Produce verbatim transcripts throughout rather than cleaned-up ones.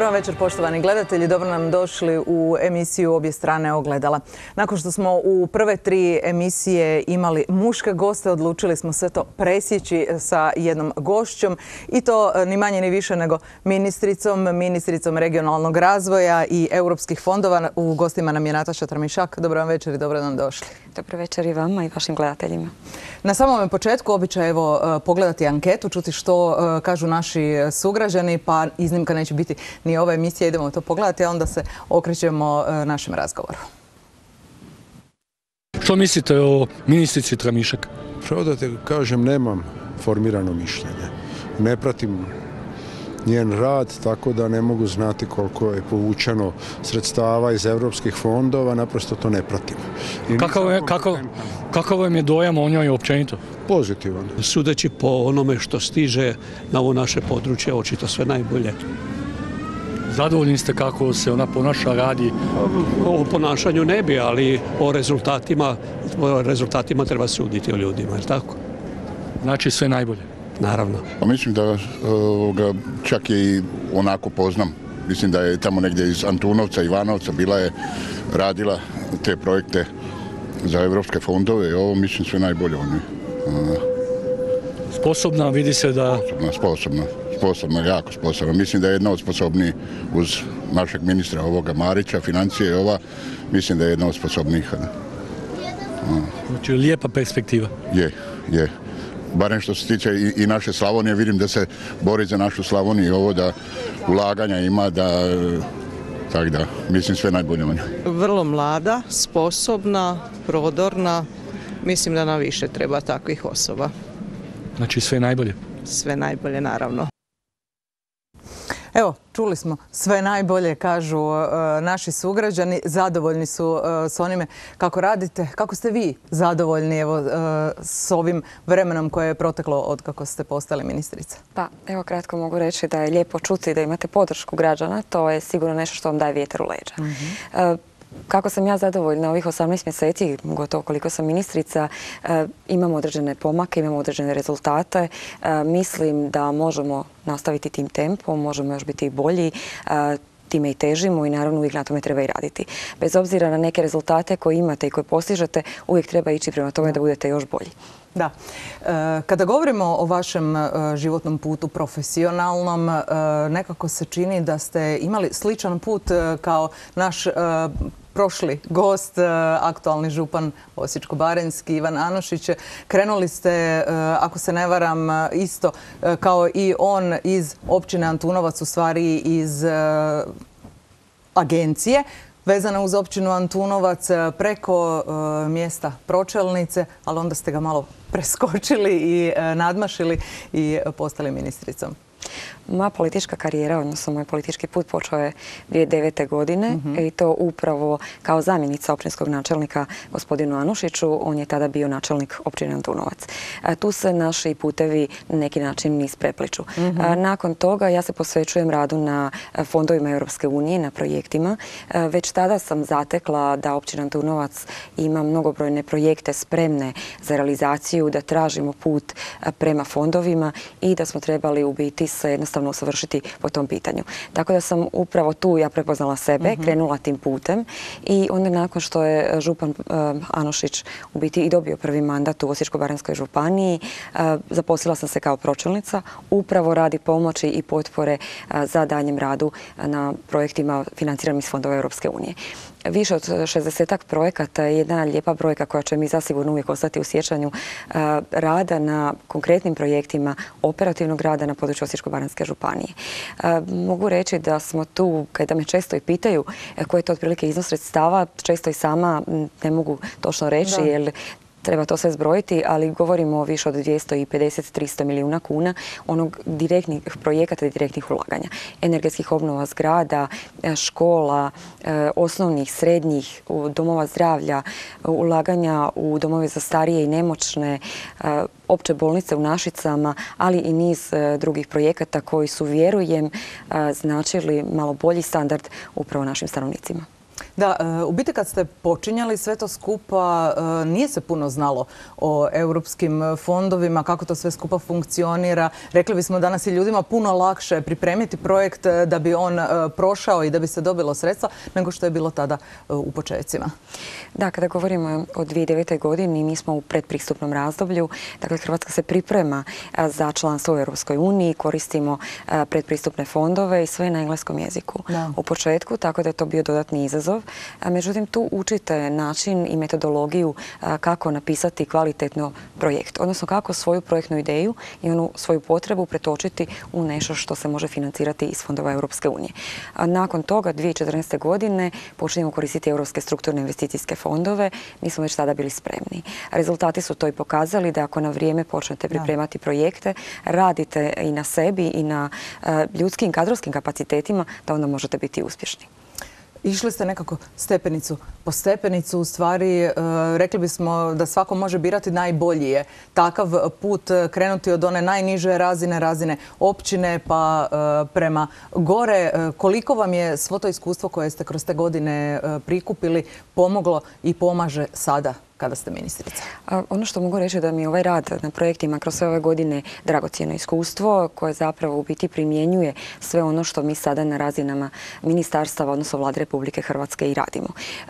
vam večer, poštovani gledatelji. Dobro nam došli u emisiju Obje strane ogledala. Nakon što smo u prve tri emisije imali muške goste, odlučili smo sve to presjeći sa jednom gošćom i to ni manje ni više nego ministricom, ministricom regionalnog razvoja i europskih fondova. U gostima nam je Nataša Tramišak. Dobro vam večer i dobro nam došli. Dobro večer i vama i vašim gledateljima. Na samom početku običaj evo pogledati anketu, čuti što kažu naši sugrađani, pa iznimka neće biti ni ova emisija, idemo to pogledati, a onda se okrećemo našem razgovoru. Što mislite o ministrici Tramišak? Pravo da te kažem, nemam formirano mišljenje. Ne pratim njen rad, tako da ne mogu znati koliko je povučeno sredstava iz europskih fondova, naprosto to ne pratim. Kakav je, kakav, kakav vam je dojam o njoj općenito? Pozitivan. Sudeći po onome što stiže na ovo naše područje, očito sve najbolje. Zadovoljni ste kako se ona ponaša, radi? O ponašanju ne bi, ali o rezultatima, o rezultatima treba suditi o ljudima, je li tako? Znači sve najbolje? Naravno. Mislim da ga čak je i onako poznam. Mislim da je tamo negdje iz Antunovca, Ivanovca bila je, radila te projekte za evropske fondove i ovo mislim sve najbolje o njoj. Sposobna, vidi se da... Sposobna, sposobna, sposobna, jako sposobna. Mislim da je jedna od sposobnijih uz našeg ministra ovoga Marića, financije i ova, mislim da je jedna od sposobnijih. Znači lijepa perspektiva. Je, je. Barem što se tiče i, i naše Slavonije, vidim da se bori za našu Slavoniju i ovo da ulaganja ima, da, tak da, mislim sve najbolje o njoj. Vrlo mlada, sposobna, prodorna, mislim da nam više treba takvih osoba. Znači sve najbolje? Sve najbolje, naravno. Evo, čuli smo, sve najbolje, kažu uh, naši sugrađani, zadovoljni su uh, s onime kako radite. Kako ste vi zadovoljni evo, uh, s ovim vremenom koje je proteklo od kako ste postali ministrica? Pa, evo kratko mogu reći da je lijepo čuti da imate podršku građana. To je sigurno nešto što vam daje vjetar u leđa. Mm-hmm. uh, Kako sam ja zadovoljna ovih osamnaest mjeseci, gotovo koliko sam ministrica, imamo određene pomake, imamo određene rezultate. Mislim da možemo nastaviti tim tempom, možemo još biti i bolji, time i težimo i naravno uvijek na tome treba i raditi. Bez obzira na neke rezultate koje imate i koje postižete, uvijek treba ići prema tome da budete još bolji. Da. Kada govorimo o vašem životnom putu profesionalnom, nekako se čini da ste imali sličan put kao naš prošli gost, aktualni župan Osječko-baranjski Ivan Anušić. Krenuli ste, ako se ne varam, isto kao i on iz općine Antunovac, u stvari iz agencije vezana uz općinu Antunovac preko mjesta pročelnice, ali onda ste ga malo preskočili i nadmašili i postali ministricom. Moja politička karijera, odnosno moj politički put počeo je dvije tisuće devete. godine mm-hmm. i to upravo kao zamjenica općinskog načelnika gospodinu Anušiću. On je tada bio načelnik općine Antunovac. Tu se naši putevi na neki način isprepliču. Mm-hmm. Nakon toga ja se posvećujem radu na fondovima Europske unije, na projektima. Već tada sam zatekla da općina Antunovac ima mnogobrojne projekte spremne za realizaciju, da tražimo put prema fondovima i da smo trebali u biti se jednostavno usavršiti po tom pitanju. Tako da sam upravo tu ja prepoznala sebe, mm-hmm. krenula tim putem i onda nakon što je župan uh, Anušić u biti i dobio prvi mandat u Osječko-baranjskoj županiji, uh, zaposlila sam se kao pročelnica upravo radi pomoći i potpore uh, za daljnjem radu na projektima financiranim iz fondova Europske unije. Više od šezdesetak projekata je jedna lijepa brojka koja će mi zasigurno uvijek ostati u sjećanju uh, rada na konkretnim projektima operativnog rada na području Osječko-baranjske županije. Uh, mogu reći da smo tu, kada me često i pitaju koji je to otprilike iznos sredstava, često i sama ne mogu točno reći, da. Jer treba to sve zbrojiti, ali govorimo o više od dvjesto pedeset do tristo milijuna kuna onog direktnih projekata i direktnih ulaganja. Energetskih obnova zgrada, škola, osnovnih, srednjih, domova zdravlja, ulaganja u domove za starije i nemoćne, opće bolnice u Našicama, ali i niz drugih projekata koji su, vjerujem, značili malo bolji standard upravo našim stanovnicima. Da, u biti kad ste počinjali sve to skupa, nije se puno znalo o europskim fondovima, kako to sve skupa funkcionira. Rekli bismo danas je ljudima puno lakše pripremiti projekt da bi on prošao i da bi se dobilo sredstva nego što je bilo tada u početcima. Da, kada govorimo o dvije tisuće devete. godini, mi smo u predpristupnom razdoblju. Dakle, Hrvatska se priprema za članstvo u Europskoj uniji, koristimo predpristupne fondove i sve na engleskom jeziku Da. u početku, tako da je to bio dodatni izazov. Međutim, tu učite način i metodologiju kako napisati kvalitetno projekt, odnosno kako svoju projektnu ideju i onu svoju potrebu pretočiti u nešto što se može financirati iz fondova Europske unije. Nakon toga, dvije tisuće četrnaeste. godine, počinjemo koristiti europske strukturne investicijske fondove. Mi smo već tada bili spremni. Rezultati su to i pokazali da ako na vrijeme počnete pripremati projekte, radite i na sebi i na ljudskim kadrovskim kapacitetima, da onda možete biti uspješni. Išli ste nekako stepenicu po stepenicu, u stvari rekli bismo da svako može birati najbolji je takav put, krenuti od one najniže razine, razine općine pa prema gore. Koliko vam je svo to iskustvo koje ste kroz te godine prikupili pomoglo i pomaže sada kada ste ministrica? Ono što mogu reći je da mi je ovaj rad na projektima kroz sve ove godine dragocjeno iskustvo koje zapravo u biti primjenjuje sve ono što mi sada na razinama ministarstava, odnosno Vlade Republike Hrvatske i radimo.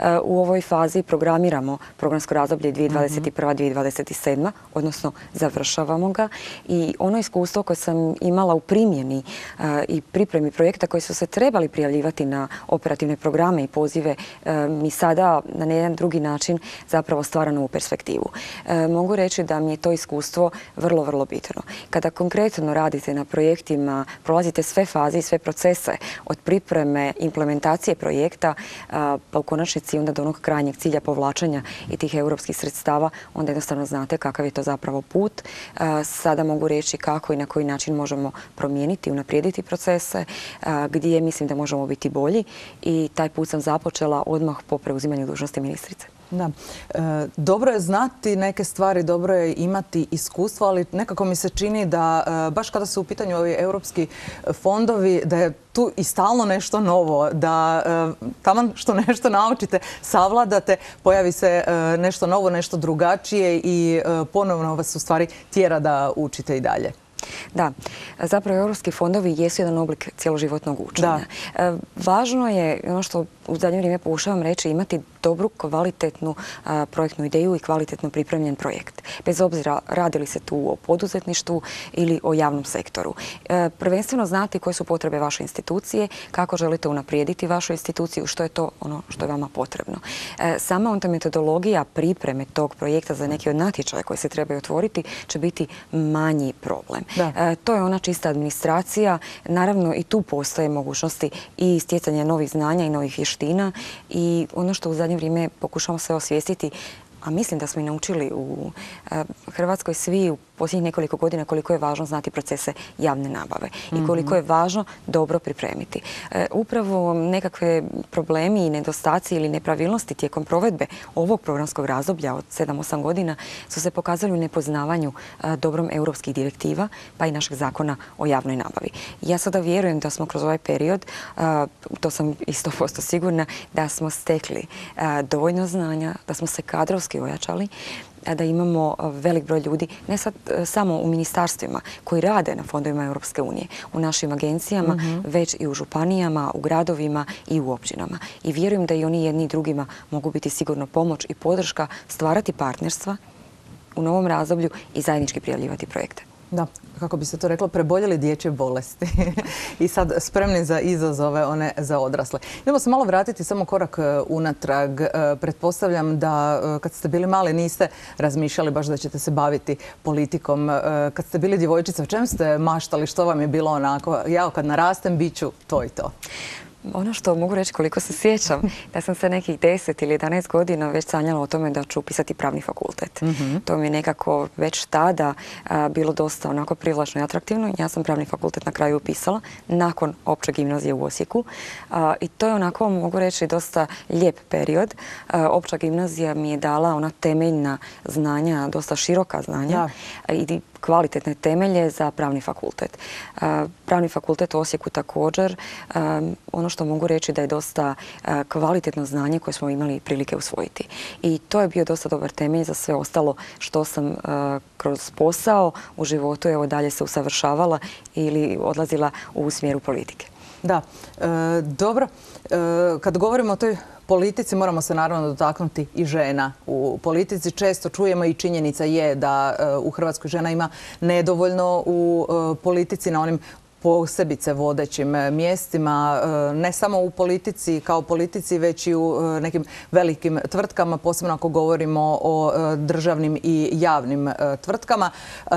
U ovoj fazi programiramo programsko razdoblje dvije tisuće dvadeset prva do dvije tisuće dvadeset sedma. odnosno završavamo ga i ono iskustvo koje sam imala u primjeni i pripremi projekta koji su se trebali prijavljivati na operativne programe i pozive mi sada na jedan drugi način zapravo stvaramo novu perspektivu. E, mogu reći da mi je to iskustvo vrlo, vrlo bitno. Kada konkretno radite na projektima, prolazite sve faze i sve procese od pripreme, implementacije projekta, a, pa u konačnici onda do onog krajnjeg cilja povlačenja i tih europskih sredstava, onda jednostavno znate kakav je to zapravo put. A, sada mogu reći kako i na koji način možemo promijeniti, unaprijediti procese, a, gdje mislim da možemo biti bolji i taj put sam započela odmah po preuzimanju dužnosti ministrice. Da. E, dobro je znati neke stvari, dobro je imati iskustvo, ali nekako mi se čini da e, baš kada su u pitanju ovi europski fondovi, da je tu i stalno nešto novo, da e, taman što nešto naučite, savladate, pojavi se e, nešto novo, nešto drugačije i e, ponovno vas u stvari tjera da učite i dalje. Da, zapravo europski fondovi jesu jedan oblik cjeloživotnog učenja. Da. Važno je, ono što u zadnje vrijeme pokušavam reći, imati dobru, kvalitetnu a, projektnu ideju i kvalitetno pripremljen projekt. Bez obzira radi li se tu o poduzetništvu ili o javnom sektoru. E, prvenstveno znati koje su potrebe vaše institucije, kako želite unaprijediti vašu instituciju, što je to ono što je vama potrebno. E, sama onda metodologija pripreme tog projekta za neki od natječaja koji se trebaju otvoriti će biti manji problem. E, to je ona čista administracija. Naravno i tu postoje mogućnosti i stjecanja novih znanja i novih vještina i ono što u zadnje vrijeme pokušamo sve osvijestiti, a mislim da smo i naučili u Hrvatskoj svi u posljednjih nekoliko godina koliko je važno znati procese javne nabave i koliko je važno dobro pripremiti. E, upravo nekakve problemi i nedostaci ili nepravilnosti tijekom provedbe ovog programskog razdoblja od sedam osam godina su se pokazali u nepoznavanju a, dobrom europskih direktiva pa i našeg zakona o javnoj nabavi. Ja sada vjerujem da smo kroz ovaj period, a, to sam i sto posto sigurna, da smo stekli a, dovoljno znanja, da smo se kadrovski ojačali, da imamo velik broj ljudi, ne sad samo u ministarstvima koji rade na fondovima Europske unije, u našim agencijama, mm-hmm. već i u županijama, u gradovima i u općinama. I vjerujem da i oni jedni i drugima mogu biti sigurno pomoć i podrška, stvarati partnerstva u novom razdoblju i zajednički prijavljivati projekte. Da, kako bi se to reklo, preboljeli dječje bolesti i sad spremni za izazove, one za odrasle. Idemo se malo vratiti samo korak unatrag. Pretpostavljam da kad ste bili mali niste razmišljali baš da ćete se baviti politikom. Kad ste bili djevojčica, o čem ste maštali, što vam je bilo onako, ja kad narastem bit ću to i to? Ono što mogu reći koliko se sjećam, da sam se nekih deset ili jedanaest godina već sanjala o tome da ću upisati pravni fakultet. Mm-hmm. To mi je nekako već tada a, bilo dosta onako privlačno i atraktivno. Ja sam pravni fakultet na kraju upisala nakon opće gimnazije u Osijeku. A, I to je onako, mogu reći, dosta lijep period. A, opća gimnazija mi je dala ona temeljna znanja, dosta široka znanja. Da. I kvalitetne temelje za pravni fakultet. Pravni fakultet u Osijeku također, ono što mogu reći da je dosta kvalitetno znanje koje smo imali prilike usvojiti. I to je bio dosta dobar temelj za sve ostalo što sam kroz posao u životu evo dalje se usavršavala ili odlazila u smjeru politike. Da, e, dobro. E, kad govorimo o toj politici, moramo se naravno dotaknuti i žena. U politici često čujemo i činjenica je da e, u Hrvatskoj žena ima nedovoljno u e, politici na onim posebice vodećim mjestima, ne samo u politici kao politici, već i u nekim velikim tvrtkama, posebno ako govorimo o državnim i javnim tvrtkama.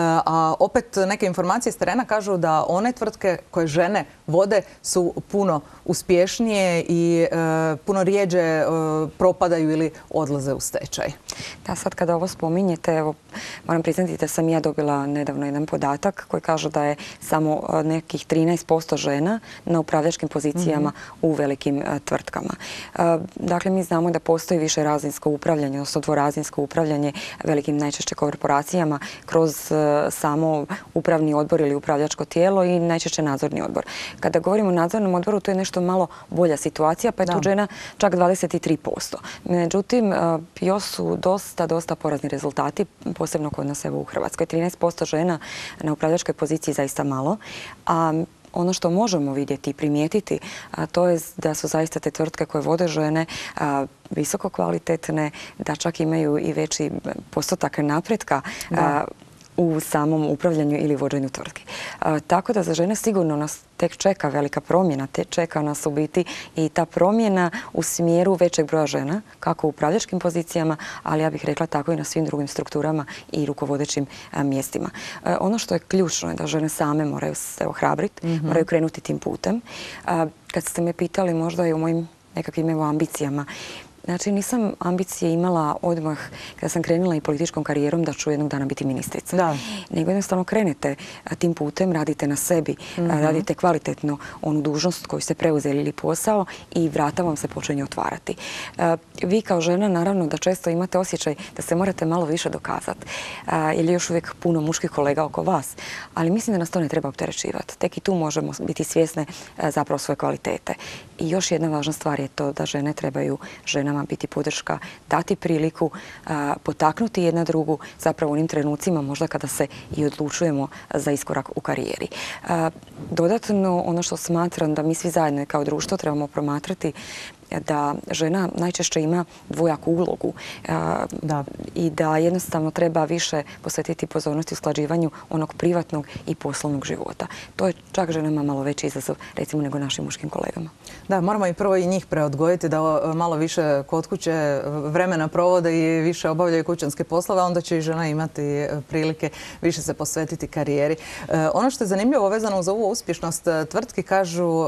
A opet neke informacije s terena kažu da one tvrtke koje žene vode su puno uspješnije i puno rijeđe propadaju ili odlaze u stečaj. Da, sad kada ovo spominjete, evo, moram priznati da sam ja dobila nedavno jedan podatak koji kaže da je samo nekih trinaest posto žena na upravljačkim pozicijama mm-hmm. u velikim uh, tvrtkama. Uh, dakle, mi znamo da postoji više razinsko upravljanje, odnosno dvorazinsko upravljanje velikim najčešće korporacijama kroz uh, samo upravni odbor ili upravljačko tijelo i najčešće nadzorni odbor. Kada govorimo o nadzornom odboru, to je nešto malo bolja situacija, pa je tu žena čak dvadeset tri posto. Međutim, uh, još su dosta, dosta porazni rezultati, posebno kod nas evo u Hrvatskoj. trinaest posto žena na upravljačkoj poziciji zaista malo, a ono što možemo vidjeti i primijetiti, a to je da su zaista te tvrtke koje vode žene a, visoko kvalitetne, da čak imaju i veći postotak napretka a, u samom upravljanju ili vođenju tvrtki. A, tako da za žene sigurno nas tek čeka velika promjena, te čeka nas u biti i ta promjena u smjeru većeg broja žena, kako u upravljačkim pozicijama, ali ja bih rekla tako i na svim drugim strukturama i rukovodećim a, mjestima. A, ono što je ključno je da žene same moraju se ohrabriti, mm-hmm. moraju krenuti tim putem. A, kad ste me pitali možda i o mojim nekakvim evo ambicijama, znači, nisam ambicije imala odmah kada sam krenula i političkom karijerom da ću jednog dana biti ministrica. Da. Nego jednostavno krenete tim putem, radite na sebi, mm-hmm. radite kvalitetno onu dužnost koju ste preuzeli ili posao i vrata vam se počinje otvarati. Vi kao žena naravno da često imate osjećaj da se morate malo više dokazati, jer je još uvijek puno muških kolega oko vas, ali mislim da nas to ne treba opterećivati. Tek i tu možemo biti svjesne zapravo svoje kvalitete. I još jedna važna stvar je to da žene trebaju ženama biti podrška, dati priliku, a, potaknuti jedna drugu zapravo u onim trenucima možda kada se i odlučujemo za iskorak u karijeri. A, dodatno, ono što smatram da mi svi zajedno kao društvo trebamo promatrati da žena najčešće ima dvojaku ulogu a, da. i da jednostavno treba više posvetiti pozornosti usklađivanju onog privatnog i poslovnog života. To je čak ženama malo veći izazov, recimo, nego našim muškim kolegama. Da, moramo i prvo i njih preodgojiti da malo više kod kuće vremena provode i više obavljaju kućanske poslove, onda će i žena imati prilike više se posvetiti karijeri. E, ono što je zanimljivo vezano za ovu uspješnost tvrtki, kažu e,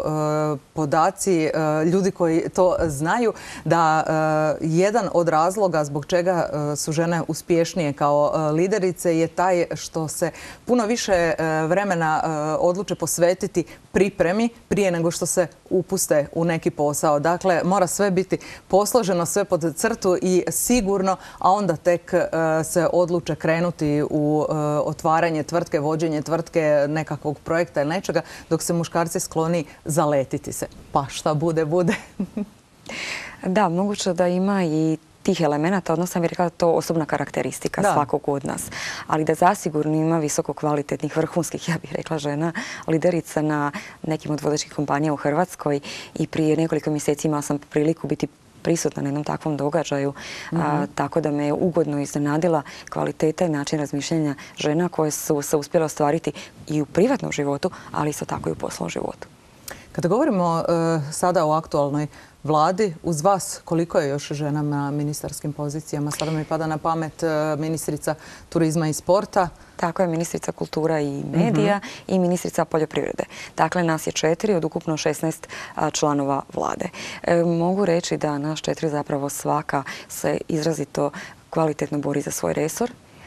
podaci e, ljudi koji to znaju, da e, jedan od razloga zbog čega e, su žene uspješnije kao e, liderice je taj što se puno više e, vremena e, odluče posvetiti pripremi prije nego što se upuste u neki posao. Dakle, mora sve biti posloženo, sve pod crtu i sigurno, a onda tek e, se odluče krenuti u e, otvaranje tvrtke, vođenje tvrtke, nekakvog projekta ili nečega, dok se muškarci skloni zaletiti se. Pa šta bude, bude. Da, moguće da ima i tih elemenata, odnosno sam bih rekla to osobna karakteristika da. svakog od nas. Ali da zasigurno ima visoko kvalitetnih, vrhunskih, ja bih rekla, žena, liderica na nekim od vodećih kompanija u Hrvatskoj i prije nekoliko mjeseci imala sam priliku biti prisutna na jednom takvom događaju, mm-hmm. a, tako da me je ugodno iznenadila kvaliteta i način razmišljanja žena koje su se uspjele ostvariti i u privatnom životu, ali isto tako i u poslovnom životu. Kada govorimo e, sada o aktualnoj vladi, uz vas koliko je još žena na ministarskim pozicijama? Sada mi pada na pamet e, ministrica turizma i sporta. Tako je, ministrica kultura i medija mm-hmm. i ministrica poljoprivrede. Dakle, nas je četiri od ukupno šesnaest a, članova vlade. E, mogu reći da nas četiri zapravo svaka se izrazito kvalitetno bori za svoj resor.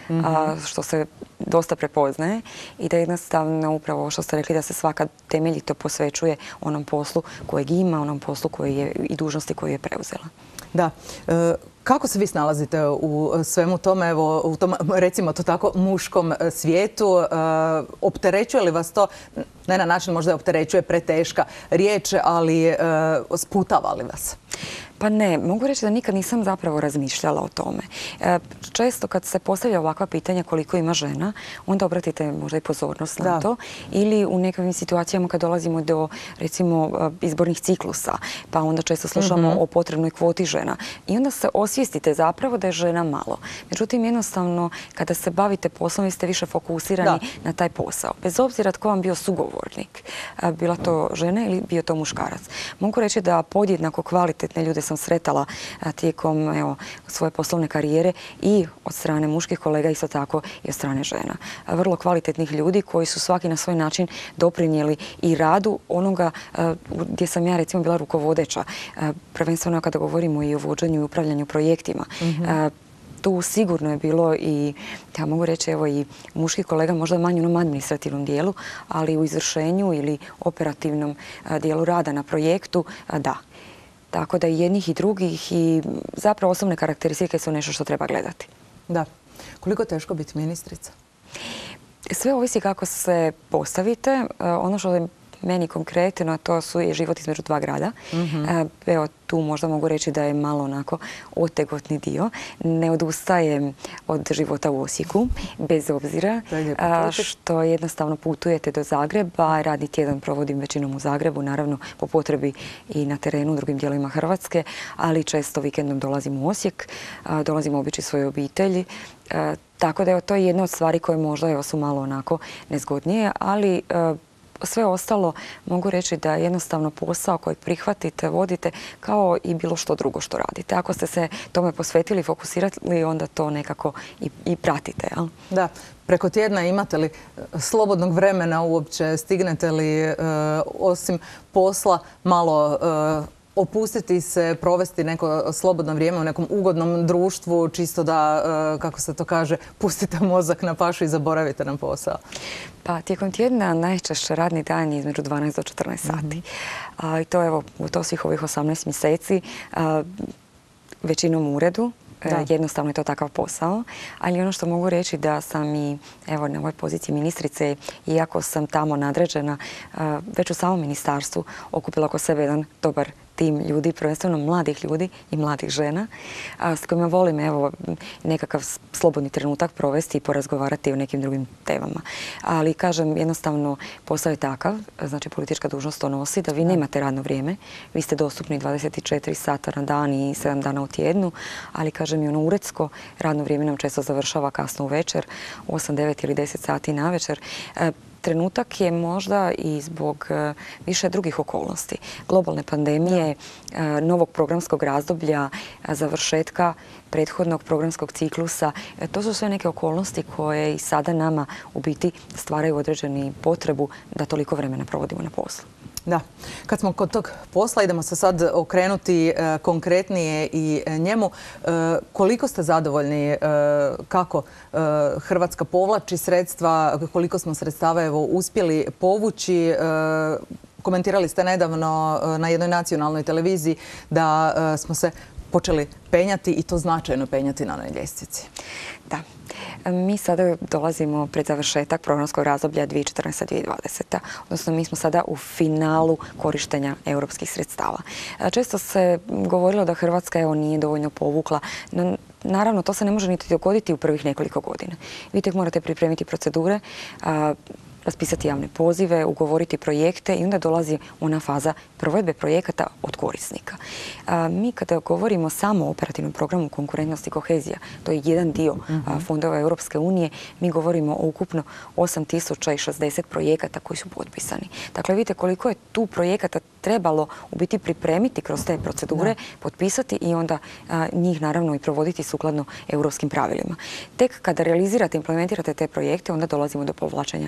a, što se dosta prepoznaje i da jednostavno upravo ovo što ste rekli da se svaka temeljito posvećuje onom poslu kojeg ima, onom poslu koji je i dužnosti koju je preuzela. Da. E, kako se vi snalazite u svemu tome, evo, u tom, recimo to tako, muškom svijetu? E, opterećuje li vas to, ne na način možda opterećuje preteška riječ, ali e, sputava li vas? Pa ne, mogu reći da nikad nisam zapravo razmišljala o tome. E, često kad se postavlja ovakva pitanja koliko ima žena, onda obratite možda i pozornost na to. Ili u nekakvim situacijama kad dolazimo do, recimo, izbornih ciklusa, pa onda često slušamo o potrebnoj kvoti žena. I onda se osvijestite zapravo da je žena malo. Međutim, jednostavno, kada se bavite poslom, vi ste više fokusirani na taj posao. Bez obzira tko vam bio sugovornik, bila to žena ili bio to muškarac. Mogu reći da podjednako kvalitetne ljude sam sretala tijekom evo, svoje poslovne karijere i od strane muških kolega, isto tako i od strane žena. Vrlo kvalitetnih ljudi koji su svaki na svoj način doprinijeli i radu onoga gdje sam ja recimo bila rukovodeća. Prvenstveno kada govorimo i o vođenju i upravljanju projektima. Mm-hmm. Tu sigurno je bilo i, ja mogu reći, evo i muških kolega možda manje u onom administrativnom dijelu, ali u izvršenju ili operativnom dijelu rada na projektu, da. Tako da i jednih i drugih i zapravo osobne karakteristike su nešto što treba gledati. Da. Koliko je teško biti ministrica? Sve ovisi kako se postavite. Ono što je meni konkretno, to su je život između dva grada. Mm-hmm. Evo, tu možda mogu reći da je malo onako otegotni dio. Ne odustajem od života u Osijeku, bez obzira što jednostavno putujete do Zagreba. Radni tjedan provodim većinom u Zagrebu, naravno po potrebi i na terenu u drugim dijelovima Hrvatske, ali često vikendom dolazim u Osijek, dolazim obići svoje obitelji. Tako da je to jedna od stvari koje možda evo, su malo onako nezgodnije, ali sve ostalo mogu reći da je jednostavno posao koji prihvatite, vodite kao i bilo što drugo što radite. Ako ste se tome posvetili, fokusirali, onda to nekako i, i pratite. Jel? Da. Preko tjedna imate li slobodnog vremena uopće? Stignete li e, osim posla malo e, opustiti se, provesti neko slobodno vrijeme u nekom ugodnom društvu, čisto da, kako se to kaže, pustite mozak na pašu i zaboravite na posao? Pa tijekom tjedna najčešće radni dan je između dvanaest do četrnaest sati. Mm-hmm. A, I to evo, u to svih ovih osamnaest mjeseci, a, većinom u uredu. Da. Jednostavno je to takav posao, ali ono što mogu reći da sam i evo, na ovoj poziciji ministrice, iako sam tamo nadređena, već u samom ministarstvu okupila oko sebe jedan dobar tim ljudi, prvenstveno mladih ljudi i mladih žena, s kojima volim evo, nekakav slobodni trenutak provesti i porazgovarati o nekim drugim temama. Ali kažem, jednostavno posao je takav, znači politička dužnost to nosi, da vi nemate radno vrijeme, vi ste dostupni dvadeset četiri sata na dan i sedam dana u tjednu, ali kažem i ono uredsko radno vrijeme nam često završava kasno u večer, osam, devet ili deset sati na večer. Trenutak je možda i zbog uh, više drugih okolnosti. Globalne pandemije, uh, novog programskog razdoblja, uh, završetka prethodnog programskog ciklusa. Uh, to su sve neke okolnosti koje i sada nama u biti stvaraju određenu potrebu da toliko vremena provodimo na poslu. Da. Kad smo kod tog posla, idemo se sad okrenuti e, konkretnije i njemu. E, koliko ste zadovoljni e, kako e, Hrvatska povlači sredstva, koliko smo sredstava evo, uspjeli povući? E, komentirali ste nedavno e, na jednoj nacionalnoj televiziji da e, smo se počeli penjati i to značajno penjati na onoj ljestvici. Da. Mi sada dolazimo pred završetak programskog razdoblja dvije tisuće četrnaesta do dvije tisuće dvadeseta. Odnosno, mi smo sada u finalu korištenja europskih sredstava. Često se govorilo da Hrvatska evo, nije dovoljno povukla. No, naravno, to se ne može niti dogoditi u prvih nekoliko godina. Vi tek morate pripremiti procedure, a, raspisati javne pozive, ugovoriti projekte i onda dolazi ona faza provedbe projekata od korisnika. A, mi kada govorimo samo o operativnom programu konkurentnost i kohezija, to je jedan dio mm-hmm. fondova Europske unije, mi govorimo o ukupno osam tisuća šezdeset projekata koji su potpisani. Dakle, vidite koliko je tu projekata trebalo u biti pripremiti kroz te procedure, da. potpisati i onda a, njih naravno i provoditi sukladno europskim pravilima. Tek kada realizirate, implementirate te projekte, onda dolazimo do povlačenja sredstava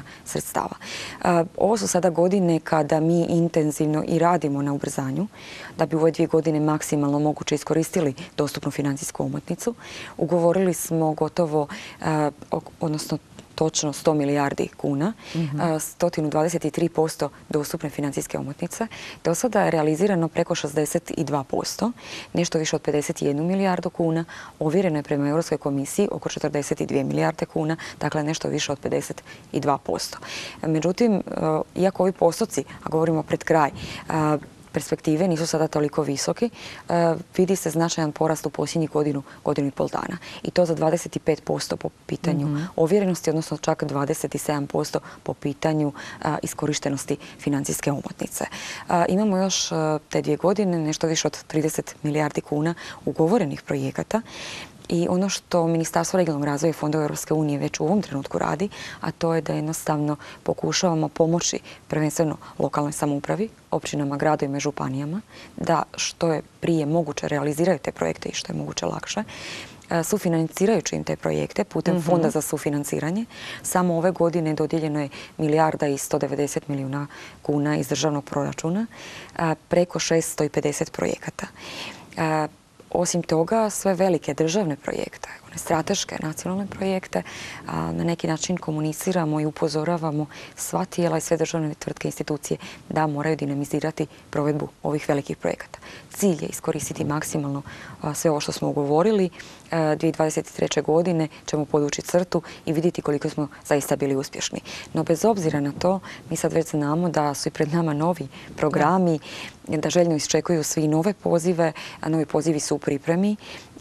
sredstava. Ovo su sada godine kada mi intenzivno i radimo na ubrzanju, da bi u ove dvije godine maksimalno moguće iskoristili dostupnu financijsku omotnicu. Ugovorili smo gotovo, odnosno točno sto milijardi kuna, sto dvadeset tri posto dostupne financijske omotnice. Do sada je realizirano preko šezdeset dva posto, nešto više od pedeset jednu milijardu kuna, ovjereno je prema Europskoj komisiji oko četrdeset dvije milijarde kuna, dakle nešto više od pedeset dva posto. Međutim, iako ovi postoci, a govorimo pred kraj, perspektive nisu sada toliko visoki, vidi se značajan porast u posljednjih godinu, godinu i pol dana. I to za dvadeset pet posto po pitanju ovjerenosti, odnosno čak dvadeset sedam posto po pitanju iskorištenosti financijske omotnice. Imamo još te dvije godine nešto više od trideset milijardi kuna ugovorenih projekata. I ono što Ministarstvo regionalnog razvoja i fondova Europske unije već u ovom trenutku radi, a to je da jednostavno pokušavamo pomoći prvenstveno lokalnoj samoupravi, općinama, gradovima i županijama, da što je prije moguće realiziraju te projekte i što je moguće lakše, sufinancirajući im te projekte putem Fonda za sufinanciranje. Samo ove godine dodijeljeno je milijarda i sto devedeset milijuna kuna iz državnog proračuna, preko šesto pedeset projekata. Osim toga, sve velike državne projekte, one strateške nacionalne projekte, na neki način komuniciramo i upozoravamo sva tijela i sve državne tvrtke i institucije da moraju dinamizirati provedbu ovih velikih projekata. Cilj je iskoristiti maksimalno sve ovo što smo ugovorili. dvije tisuće dvadeset treće. godine ćemo podvući crtu i vidjeti koliko smo zaista bili uspješni. No bez obzira na to, mi sad već znamo da su i pred nama novi programi, da željno iščekuju svi nove pozive, a novi pozivi su u pripremi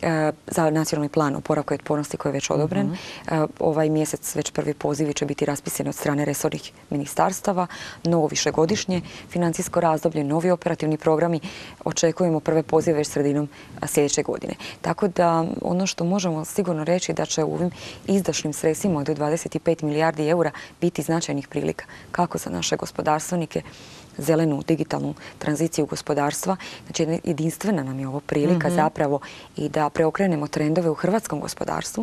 za nacionalni plan oporavka i otpornosti koji je već odobren. Ovaj mjesec već prvi pozivi će biti raspisani od strane resornih ministarstava, novo višegodišnje financijsko razdoblje, novi operativni programi. Očekujemo prve pozive već sredinom sljedeće godine. Tako da ono što možemo sigurno reći da će u ovim izdašnim sredstvima od dvadeset pet milijardi eura biti značajnih prilika kako za naše gospodarstvenike, zelenu digitalnu tranziciju gospodarstva. Znači, jedinstvena nam je ovo prilika zapravo i da preokrenemo trendove u hrvatskom gospodarstvu.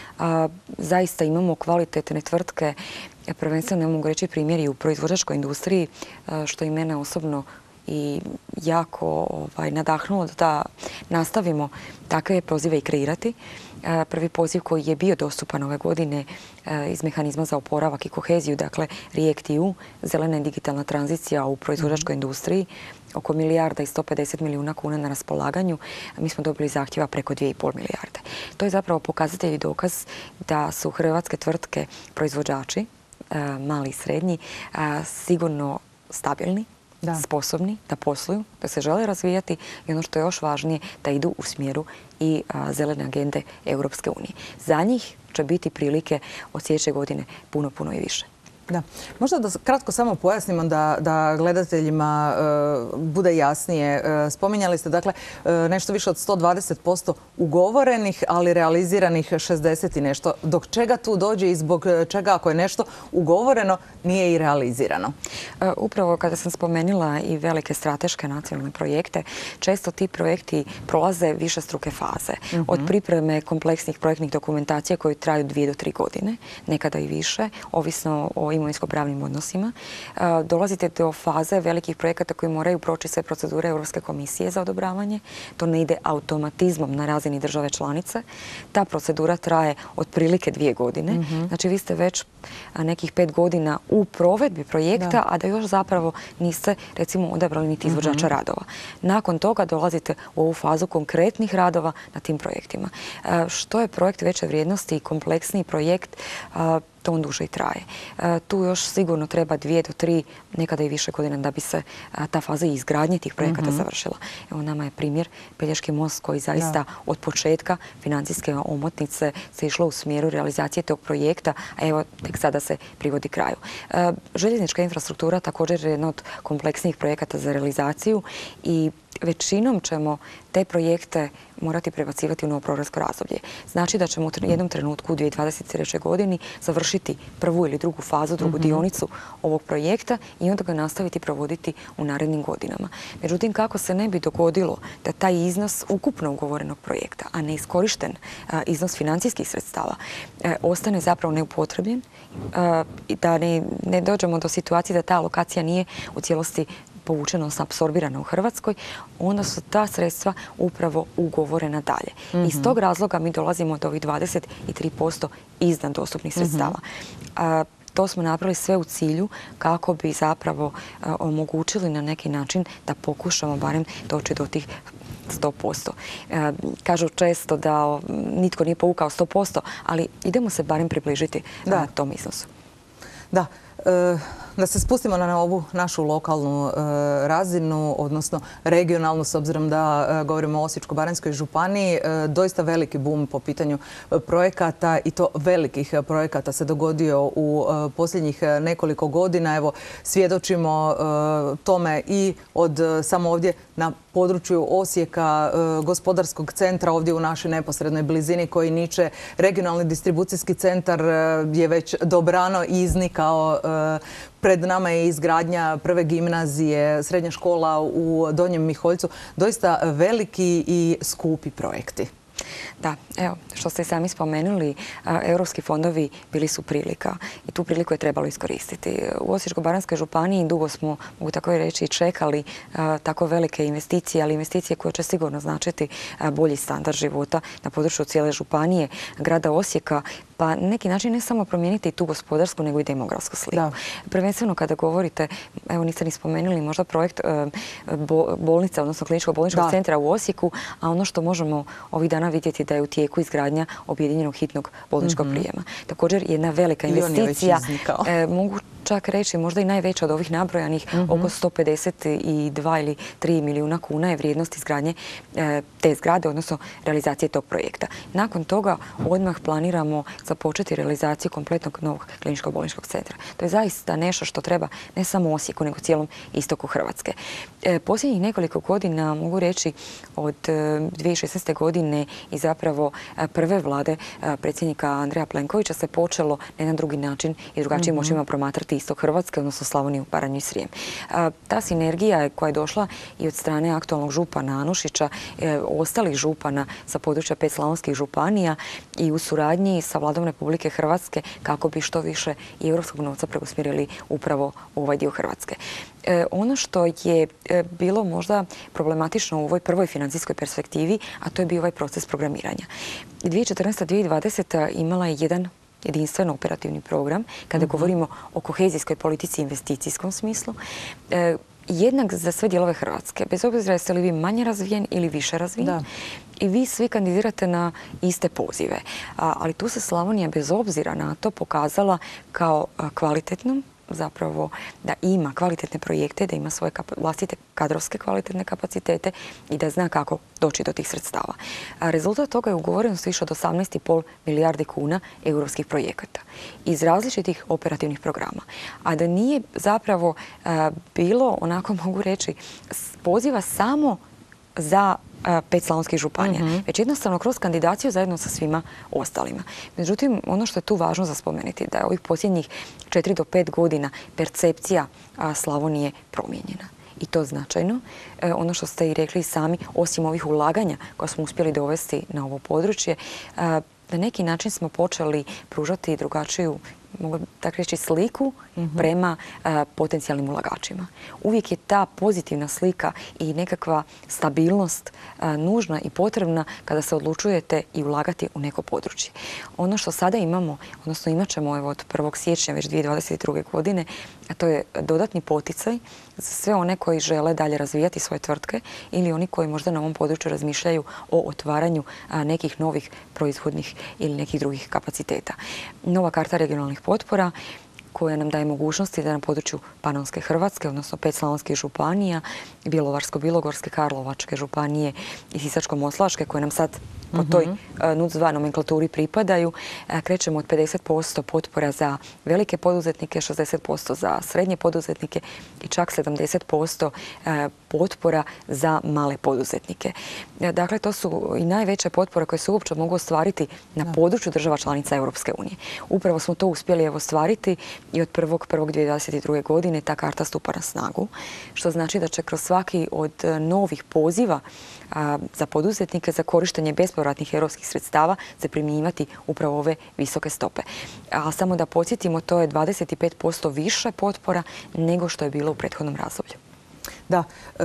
Zaista imamo kvalitetne tvrtke, prvenstveno ne mogu reći primjeri u proizvođačkoj industriji, što i mene osobno i jako nadahnulo da nastavimo takve pozive i kreirati. Prvi poziv koji je bio dostupan ove godine iz mehanizma za oporavak i koheziju, dakle REACT E U, zelena i digitalna tranzicija u proizvođačkoj industriji, oko milijarda i sto pedeset milijuna kuna na raspolaganju. Mi smo dobili zahtjeva preko dvije i pol milijarde. To je zapravo pokazatelj i dokaz da su hrvatske tvrtke proizvođači, mali i srednji, sigurno stabilni, sposobni da posluju, da se žele razvijati i ono što je još važnije, da idu u smjeru i zelene agende Europske unije. Za njih će biti prilike od sljedeće godine puno, puno i više. Da. Možda da kratko samo pojasnimo da, da gledateljima e, bude jasnije. E, spominjali ste dakle e, nešto više od sto dvadeset posto ugovorenih, ali realiziranih šezdeset i nešto. Dok čega tu dođe i zbog čega ako je nešto ugovoreno nije i realizirano? E, upravo kada sam spomenula i velike strateške nacionalne projekte, često ti projekti prolaze višestruke faze. Mm-hmm. Od pripreme kompleksnih projektnih dokumentacija koji traju dvije do tri godine, nekada i više, ovisno o imovinsko-pravnim odnosima. Dolazite do faze velikih projekata koji moraju proći sve procedure Europske komisije za odobravanje. To ne ide automatizmom na razini države članice. Ta procedura traje otprilike dvije godine. Mm-hmm. Znači vi ste već nekih pet godina u provedbi projekta, da. a da još zapravo niste recimo odabrali niti izvođača mm-hmm. radova. Nakon toga dolazite u ovu fazu konkretnih radova na tim projektima. Što je projekt veće vrijednosti i kompleksniji projekt, to on duže i traje. E, tu još sigurno treba dvije do tri, nekada i više godina da bi se a, ta faza izgradnje tih projekata mm-hmm. završila. Evo nama je primjer Pelješki most koji zaista da. od početka financijske omotnice se išlo u smjeru realizacije tog projekta, a evo tek sada se privodi kraju. E, željeznička infrastruktura također je jedna od kompleksnijih projekata za realizaciju i većinom ćemo te projekte morati prebacivati u novo programsko razdoblje. Znači da ćemo u jednom trenutku u dvije tisuće dvadeset trećoj godini završiti prvu ili drugu fazu, drugu Mhm. dionicu ovog projekta i onda ga nastaviti provoditi u narednim godinama. Međutim, kako se ne bi dogodilo da taj iznos ukupno ugovorenog projekta, a neiskorišten a, iznos financijskih sredstava, e, ostane zapravo neupotrebljen, a, i da ne, ne dođemo do situacije da ta alokacija nije u cijelosti povučena, odnosno apsorbirana u Hrvatskoj, onda su ta sredstva upravo ugovorena dalje. Iz tog razloga mi dolazimo do ovih dvadeset tri posto iznad dostupnih sredstava. A, to smo napravili sve u cilju kako bi zapravo a, omogućili na neki način da pokušamo barem doći do tih sto posto. E, kažu često da o, nitko nije povukao sto posto, ali idemo se barem približiti Da. a, tom iznosu. Da, e, da se spustimo na ovu našu lokalnu e, razinu, odnosno regionalnu, s obzirom da e, govorimo o Osječko-baranjskoj županiji, e, doista veliki bum po pitanju e, projekata i to velikih e, projekata se dogodio u e, posljednjih e, nekoliko godina. Evo, svjedočimo e, tome i od e, samo ovdje na području Osijeka, e, gospodarskog centra ovdje u našoj neposrednoj blizini koji niče. Regionalni distribucijski centar e, je već dobrano iznikao. E, Pred nama je izgradnja prve gimnazije, srednja škola u Donjem Miholjcu. Doista veliki i skupi projekti. Da, evo, što ste i sami spomenuli, a, europski fondovi bili su prilika i tu priliku je trebalo iskoristiti. U Osječko-baranjskoj županiji dugo smo, mogu tako i reći, čekali a, tako velike investicije, ali investicije koje će sigurno značiti a, bolji standard života na području cijele županije, grada Osijeka, pa na neki način ne samo promijeniti tu gospodarsku, nego i demografsku sliku. Da. Prvenstveno kada govorite, evo niste ni spomenuli možda projekt e, bo, bolnice, odnosno kliničkog bolničkog Da. centra u Osijeku, a ono što možemo ovih dana vidjeti da je u tijeku izgradnja objedinjenog hitnog bolničkog prijema. Također jedna velika I on je već investicija, iznikao. e, mogu čak reći možda i najveća od ovih nabrojanih, oko sto pedeset dva ili tri milijuna kuna je vrijednost izgradnje e, te zgrade, odnosno realizacije tog projekta. Nakon toga odmah planiramo započeti realizaciju kompletnog novog kliničkog bolničkog centra. To je zaista nešto što treba ne samo Osijeku, nego cijelom istoku Hrvatske. E, posljednjih nekoliko godina, mogu reći od e, dvije tisuće šesnaeste. godine i zapravo e, prve vlade e, predsjednika Andreja Plenkovića se počelo na jedan drugi način i drugačijim očima promatrati istok Hrvatske, odnosno Slavoniju, Baranju i Srijem. E, ta sinergija koja je došla i od strane aktualnog župana Anušića, e, ostalih župana sa područja pet slavonskih županija i u suradnji sa Vladom Republike Hrvatske kako bi što više i europskog novca preusmjerili upravo u ovaj dio Hrvatske. E, ono što je e, bilo možda problematično u ovoj prvoj financijskoj perspektivi, a to je bio ovaj proces programiranja. dvije tisuće četrnaesta. dvije tisuće dvadeseta. imala je jedan jedinstven operativni program kada govorimo o kohezijskoj politici i investicijskom smislu. E, jednak za sve dijelove Hrvatske, bez obzira jeste li vi manje razvijen ili više razvijen. Da. I vi svi kandidirate na iste pozive. A, ali tu se Slavonija bez obzira na to pokazala kao a, kvalitetnom, zapravo da ima kvalitetne projekte, da ima svoje kap- vlastite kadrovske kvalitetne kapacitete i da zna kako doći do tih sredstava. A rezultat toga je ugovorenost više od osamnaest zarez pet milijardi kuna europskih projekata iz različitih operativnih programa. A da nije zapravo a, bilo, onako mogu reći, s- poziva samo za a, pet slavonskih županija, već jednostavno kroz kandidaciju zajedno sa svima ostalima. Međutim, ono što je tu važno za spomenuti da je ovih posljednjih četiri do pet godina percepcija a, Slavonije promijenjena. I to značajno. E, ono što ste i rekli sami, osim ovih ulaganja koja smo uspjeli dovesti na ovo područje, a, na neki način smo počeli pružati drugačiju, mogu tako reći, sliku prema a, potencijalnim ulagačima. Uvijek je ta pozitivna slika i nekakva stabilnost a, nužna i potrebna kada se odlučujete i ulagati u neko područje. Ono što sada imamo, odnosno imat ćemo evo, od prvog siječnja već dvije tisuće dvadeset druge. godine, a to je dodatni poticaj za sve one koji žele dalje razvijati svoje tvrtke ili oni koji možda na ovom području razmišljaju o otvaranju a, nekih novih proizvodnih ili nekih drugih kapaciteta. Nova karta regionalnih potpora koja nam daje mogućnosti da na području Panonske Hrvatske, odnosno pet slavonskih županija, Bjelovarsko-bilogorske, Karlovačke županije i Sisačko-moslavačke, koje nam sad po toj N U C dva nomenklaturi pripadaju, krećemo od pedeset posto potpora za velike poduzetnike, šezdeset posto za srednje poduzetnike i čak sedamdeset posto potpora za male poduzetnike. Dakle, to su i najveće potpore koje se uopće mogu ostvariti na području država članica Europske unije. Upravo smo to uspjeli ostvariti i od prvog prvog dvije tisuće dvadeset druge. godine ta karta stupa na snagu, što znači da će kroz svaki od novih poziva za poduzetnike za korištenje bespovratnih europskih sredstava se primjenjivati upravo ove visoke stope. A samo da podsjetimo, to je dvadeset pet posto više potpora nego što je bilo u prethodnom razdoblju. Da, e,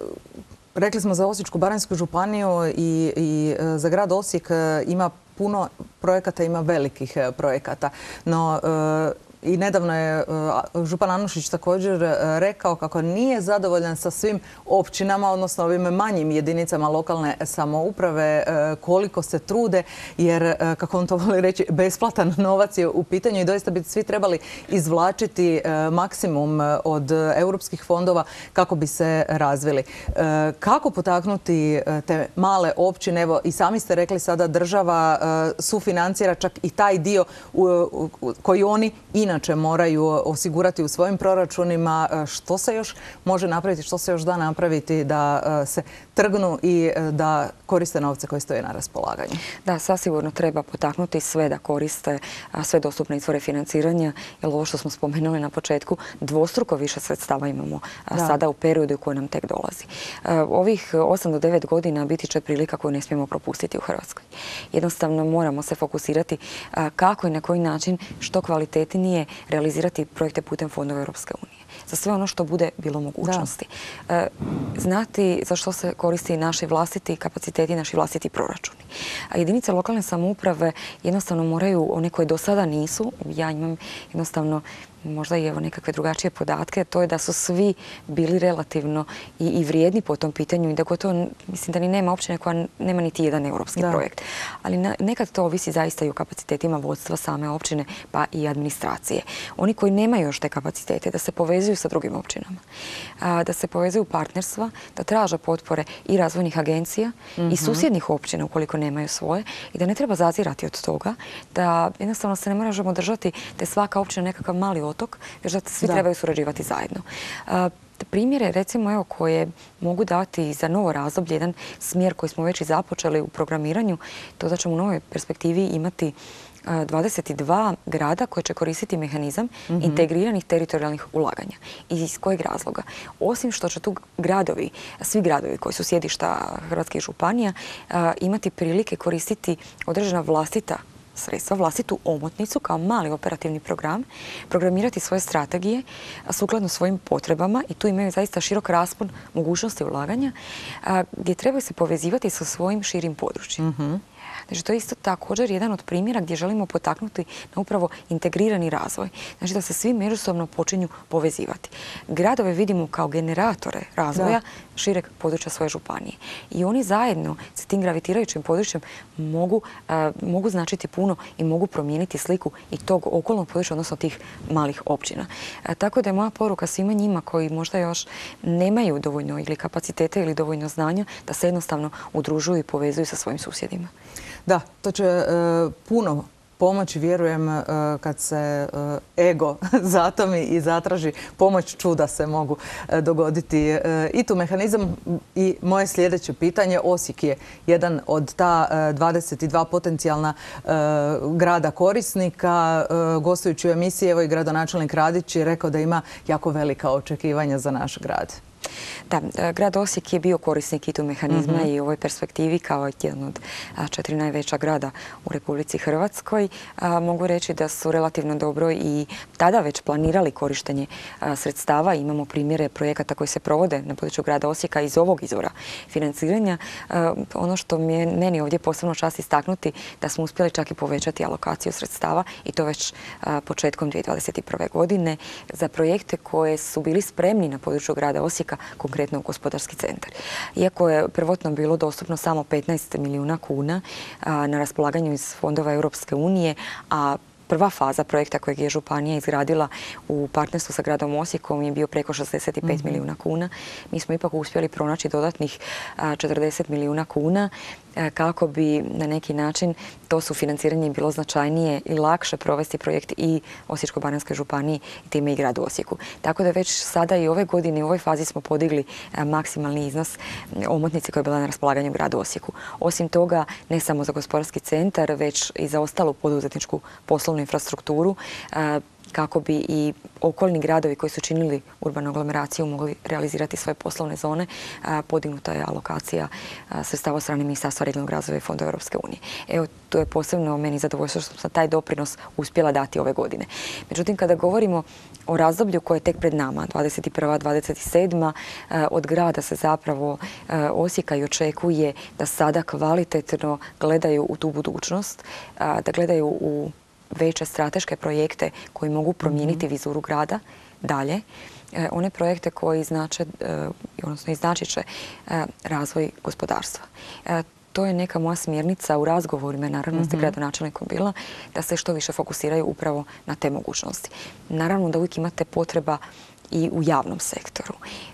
rekli smo za Osječko-baranjsku županiju i, i za grad Osijek ima puno projekata, ima velikih projekata, no e, i nedavno je župan Anušić također rekao kako nije zadovoljan sa svim općinama, odnosno ovim manjim jedinicama lokalne samouprave, koliko se trude, jer, kako on to voli reći, besplatan novac je u pitanju i doista bi svi trebali izvlačiti maksimum od europskih fondova kako bi se razvili. Kako potaknuti te male općine? Evo, i sami ste rekli sada država sufinancira čak i taj dio koji oni i inače moraju osigurati u svojim proračunima. Što se još može napraviti, što se još da napraviti da se trgnu i da koriste novce koji stoje na raspolaganju? Da, sasigurno treba potaknuti sve da koriste sve dostupne izvore financiranja, jer ovo što smo spomenuli na početku, dvostruko više sredstava imamo da. sada u periodu koji nam tek dolazi. Ovih osam do devet godina biti će prilika koju ne smijemo propustiti u Hrvatskoj. Jednostavno moramo se fokusirati kako i na koji način što kvalitetnije realizirati projekte putem fondova Europske unije. Za sve ono što bude bilo mogućnosti. Da. Znati za što se koristi naši vlastiti kapaciteti, naši vlastiti proračuni. A jedinice lokalne samouprave jednostavno moraju, one koje do sada nisu, ja imam jednostavno možda i evo nekakve drugačije podatke, to je da su svi bili relativno i, i vrijedni po tom pitanju i da gotovo, mislim da ni nema općine koja nema niti jedan europski da. projekt. Ali na, nekad to ovisi zaista i o kapacitetima vodstva same općine pa i administracije. Oni koji nemaju još te kapacitete da se povezuju sa drugim općinama, a, da se povezuju partnerstva, da traže potpore i razvojnih agencija mm-hmm. i susjednih općina ukoliko nemaju svoje i da ne treba zazirati od toga, da jednostavno se ne možemo držati da je svaka općina nekakav mali otok, već da svi da. trebaju surađivati zajedno. Uh, primjere, recimo, evo, koje mogu dati za novo razdoblje, jedan smjer koji smo već i započeli u programiranju, to da ćemo u novoj perspektivi imati uh, dvadeset dva grada koje će koristiti mehanizam mm-hmm. integriranih teritorijalnih ulaganja. I iz kojeg razloga? Osim što će tu gradovi, svi gradovi koji su sjedišta hrvatskih županija, uh, imati prilike koristiti određena vlastita sredstva, vlastitu omotnicu kao mali operativni program, programirati svoje strategije sukladno svojim potrebama i tu imaju zaista širok raspon mogućnosti ulaganja gdje trebaju se povezivati sa svojim širim područjem. Mm-hmm. Znači, to je isto također jedan od primjera gdje želimo potaknuti na upravo integrirani razvoj. Znači, da se svi međusobno počinju povezivati. Gradove vidimo kao generatore razvoja da. šireg područja svoje županije. I oni zajedno sa tim gravitirajućim područjem mogu, uh, mogu značiti puno i mogu promijeniti sliku i tog okolnog područja, odnosno tih malih općina. Uh, tako da je moja poruka svima njima koji možda još nemaju dovoljno ili kapacitete ili dovoljno znanja da se jednostavno udružuju i povezuju sa svojim susjedima. Da, to će e, puno pomoći, vjerujem, e, kad se e, ego zatomi i zatraži pomoć, čuda se mogu e, dogoditi. E, I tu mehanizam i moje sljedeće pitanje. Osijek je jedan od ta e, dvadeset dva potencijalna e, grada korisnika. E, gostujući u emisiji, evo i gradonačelnik Radić je rekao da ima jako velika očekivanja za naš grad. Da, grad Osijek je bio korisnik I T U mehanizma mm-hmm. i u ovoj perspektivi kao jedan od četiri najveća grada u Republici Hrvatskoj. A, mogu reći da su relativno dobro i tada već planirali korištenje a, sredstava. Imamo primjere projekata koji se provode na području grada Osijeka iz ovog izvora financiranja. A, ono što mi je meni ovdje posebno čast istaknuti da smo uspjeli čak i povećati alokaciju sredstava i to već a, početkom dvije tisuće dvadeset prve. godine za projekte koje su bili spremni na području grada Osijeka, konkretno u gospodarski centar. Iako je prvotno bilo dostupno samo petnaest milijuna kuna a, na raspolaganju iz fondova Europske unije, a prva faza projekta kojeg je županija izgradila u partnerstvu sa gradom Osijekom je bio preko šezdeset pet Mhm. milijuna kuna. Mi smo ipak uspjeli pronaći dodatnih a, četrdeset milijuna kuna a, kako bi na neki način to sufinanciranje bilo značajnije i lakše provesti projekt i Osječko-baranjskoj županiji i time i gradu Osijeku. Tako da već sada i ove godine u ovoj fazi smo podigli a, maksimalni iznos omotnice koja je bila na raspolaganju gradu Osijeku. Osim toga, ne samo za gospodarski centar, već i za ostalu poduzetničku poslovnu infrastrukturu, a, kako bi i okolni gradovi koji su činili urbanu aglomeraciju mogli realizirati svoje poslovne zone, a, podignuta je alokacija a, sredstava od strane Ministarstva regionalnog razvoja i Fonda Europske unije. Evo, to je posebno meni zadovoljstvo što sam taj doprinos uspjela dati ove godine. Međutim, kada govorimo o razdoblju koje je tek pred nama, dvadeset prva dvadeset sedma od grada se zapravo Osijeka i očekuje da sada kvalitetno gledaju u tu budućnost, da gledaju u veće strateške projekte koji mogu promijeniti vizuru grada dalje. One projekte koji znače, odnosno iznačit će razvoj gospodarstva. To je neka moja smjernica u razgovorima, naravno s gradonačelnikom bila, da se što više fokusiraju upravo na te mogućnosti. Naravno da uvijek imate potreba i u javnom sektoru.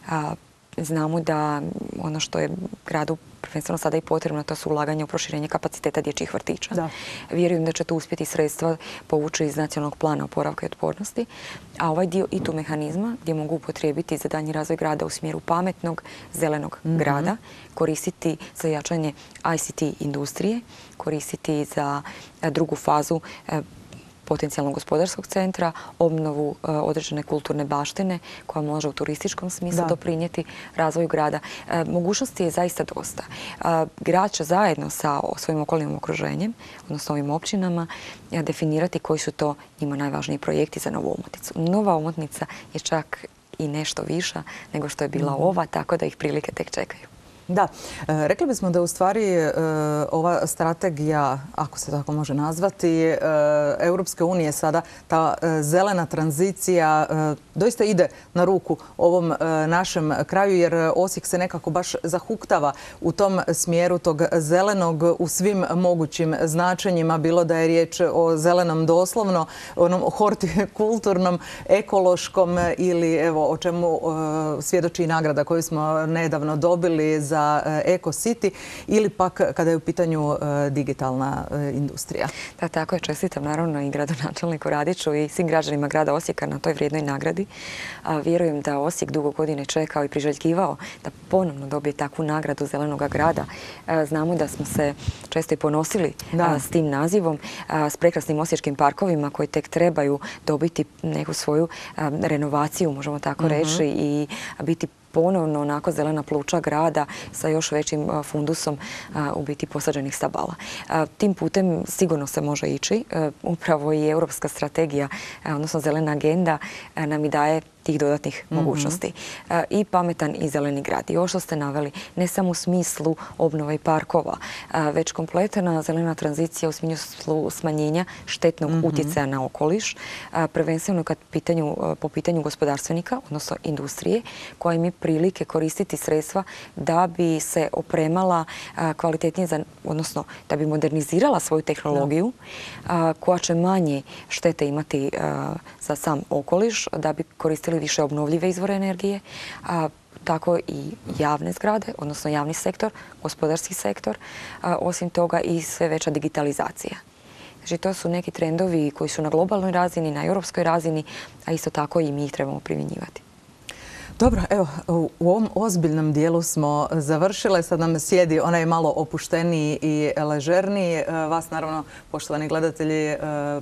Znamo da ono što je gradu prvenstveno sada i potrebno, to su ulaganja u proširenje kapaciteta dječjih vrtića. Da. Vjerujem da će tu uspjeti sredstva povući iz nacionalnog plana oporavka i otpornosti, a ovaj dio i tu mehanizma gdje mogu upotrijebiti za daljnji razvoj grada u smjeru pametnog, zelenog mm-hmm. grada, koristiti za jačanje I C T industrije, koristiti za drugu fazu potencijalnog gospodarskog centra, obnovu e, određene kulturne baštine koja može u turističkom smislu da. doprinijeti razvoju grada. E, mogućnosti je zaista dosta. E, grad će zajedno sa svojim okolnim okruženjem, odnosno ovim općinama, e, definirati koji su to njima najvažniji projekti za novu omotnicu. Nova omotnica je čak i nešto viša nego što je bila mm. ova, tako da ih prilike tek čekaju. Da, e, rekli bismo da u stvari e, ova strategija, ako se tako može nazvati, e, Europske unije sada, ta e, zelena tranzicija e, doista ide na ruku ovom e, našem kraju, jer Osijek se nekako baš zahuktava u tom smjeru tog zelenog u svim mogućim značenjima, bilo da je riječ o zelenom doslovno, onom hortikulturnom, ekološkom ili evo o čemu e, svjedoči i nagrada koju smo nedavno dobili za za Eco City ili pak kada je u pitanju digitalna industrija. Da, tako je. Čestitam naravno i gradonačelniku Radiću i svim građanima grada Osijeka na toj vrijednoj nagradi. A vjerujem da Osijek dugo godine čekao i priželjkivao da ponovno dobije takvu nagradu zelenog grada. Znamo da smo se često i ponosili da. s tim nazivom, s prekrasnim osječkim parkovima koji tek trebaju dobiti neku svoju renovaciju, možemo tako mm-hmm. reći, i biti ponovno onako zelena pluća grada sa još većim fundusom u biti posađenih stabala. Tim putem sigurno se može ići. Upravo i europska strategija, odnosno zelena agenda, nam i daje tih dodatnih mm-hmm. mogućnosti. E, I pametan i zeleni grad. I ovo što ste naveli, ne samo u smislu obnova i parkova, a, već kompletna zelena tranzicija u smislu smanjenja štetnog mm-hmm. utjecaja na okoliš, a, prvenstveno kad pitanju, a, po pitanju gospodarstvenika, odnosno industrije, koja ima prilike koristiti sredstva da bi se opremala a, kvalitetnije, za, odnosno da bi modernizirala svoju tehnologiju, a, koja će manje štete imati a, za sam okoliš, da bi koristili više obnovljive izvore energije, a tako i javne zgrade, odnosno javni sektor, gospodarski sektor, a osim toga i sve veća digitalizacija. Znači, to su neki trendovi koji su na globalnoj razini, na europskoj razini, a isto tako i mi ih trebamo primjenjivati. Dobro, evo, u ovom ozbiljnom dijelu smo završile. Sad nam sjedi onaj malo opušteniji i ležerniji. Vas, naravno, poštovani gledatelji,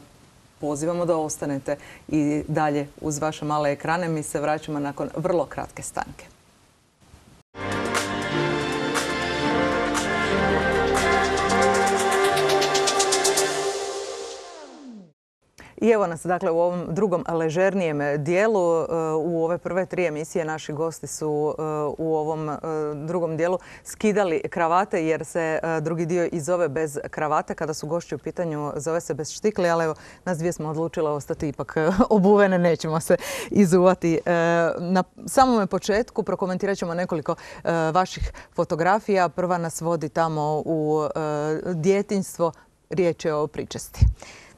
pozivamo da ostanete i dalje uz vaše male ekrane. Mi se vraćamo nakon vrlo kratke stanke. I evo nas, dakle, u ovom drugom ležernijem dijelu. U ove prve tri emisije naši gosti su u ovom drugom dijelu skidali kravate jer se drugi dio i zove bez kravate. Kada su gošći u pitanju, zove se bez štikli, ali evo, nas dvije smo odlučile ostati ipak obuvene, nećemo se izuvati. Na samome početku prokomentirat ćemo nekoliko vaših fotografija. Prva nas vodi tamo u djetinjstvo. Riječ je o pričesti.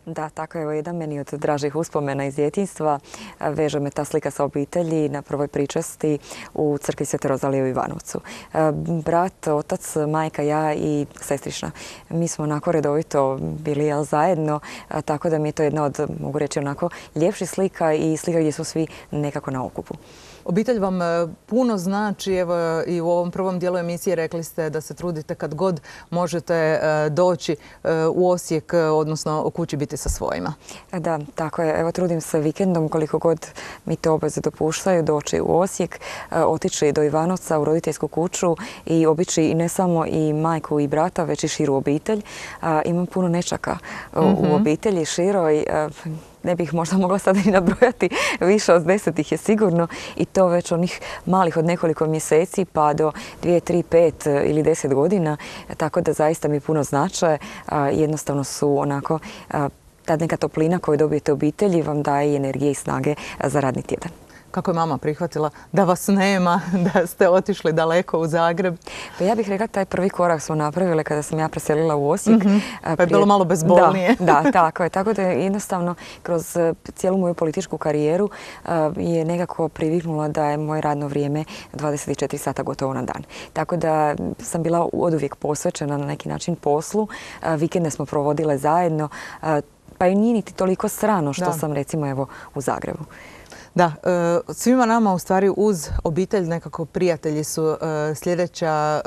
Da, tako je. Evo jedan meni od dražih uspomena iz djetinjstva. Veže me ta slika sa obitelji na prvoj pričasti u crkvi Svete Rozalije u Ivanovcu. Brat, otac, majka, ja i sestrična. Mi smo onako redovito bili jel, zajedno, tako da mi je to jedna od, mogu reći, onako ljepših slika i slika gdje smo svi nekako na okupu. Obitelj vam puno znači, evo i u ovom prvom dijelu emisije rekli ste da se trudite kad god možete doći u Osijek, odnosno u kući biti sa svojima. Da, tako je. Evo trudim se vikendom koliko god mi to obveze dopuštaju doći u Osijek, otići do Ivanovca u roditeljsku kuću i obići i ne samo i majku i brata, već i širu obitelj. Imam puno nečaka u obitelji široj. Ne bih možda mogla sada i nabrojati, više od deset ih je sigurno i to već onih malih od nekoliko mjeseci pa do dvije, tri, pet ili deset godina, tako da zaista mi puno znače. Jednostavno su onako, ta neka toplina koju dobijete u obitelji vam daje i energije i snage za radni tjedan. Kako je mama prihvatila da vas nema, da ste otišli daleko u Zagreb? Pa ja bih rekla taj prvi korak smo napravili kada sam ja preselila u Osijek. Mm-hmm. Pa je bilo malo bezbolnije. Da, da, tako je. Tako da je jednostavno kroz cijelu moju političku karijeru uh, je nekako priviknula da je moje radno vrijeme dvadeset četiri sata gotovo na dan. Tako da sam bila oduvijek posvećena na neki način poslu. Uh, vikende smo provodile zajedno, uh, pa i nije niti toliko strano što da. sam recimo evo u Zagrebu. Da, svima nama u stvari uz obitelj nekako prijatelji su sljedeća